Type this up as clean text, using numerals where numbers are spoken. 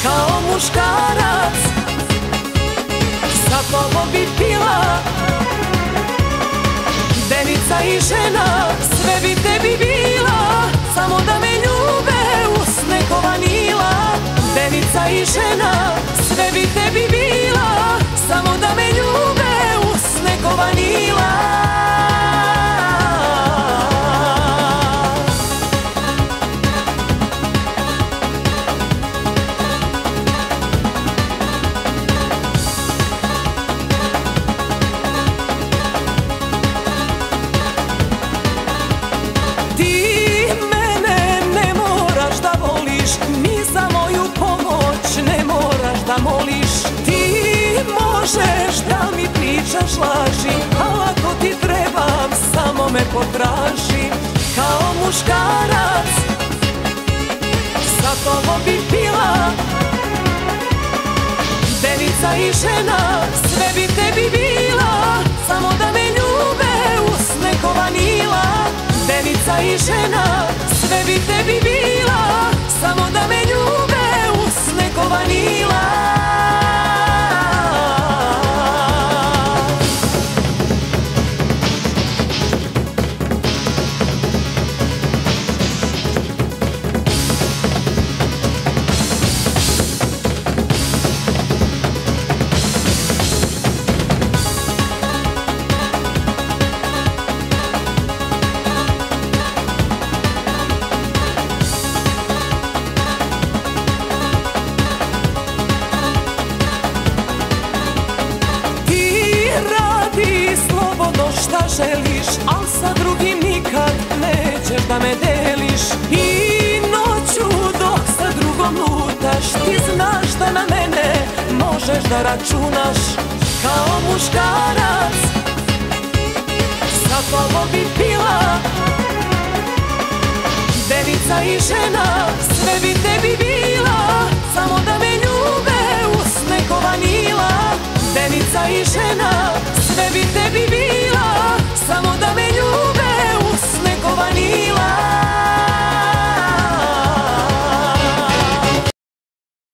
kao muškarac. Sa tobom bi pila denica i žena, sve bi tebi bila, samo da me ljube usne ko vanila. Denica i žena, sve bi tebi bila, samo da me ljube usne ko vanila. Možeš da mi pričaš laži, al ako ti trebam, samo me potraži. Kao muškarac, sa tobom bi pila denica i žena, sve bi tebi bila, samo da me ljube usne ko vanila. Denica i žena, sve bi tebi bila, samo da me ljube usne ko vanila. Šta želiš, al sa drugim nikad nećeš da me deliš. I noću dok sa drugom lutaš, ti znaš da na mene možeš da računaš. Kao muškarac, sa tobom bi pila denica i žena, sve bi tebi bila, samo da me ljube usne ko vanila. Denica i žena, sve bi tebi bila, samo da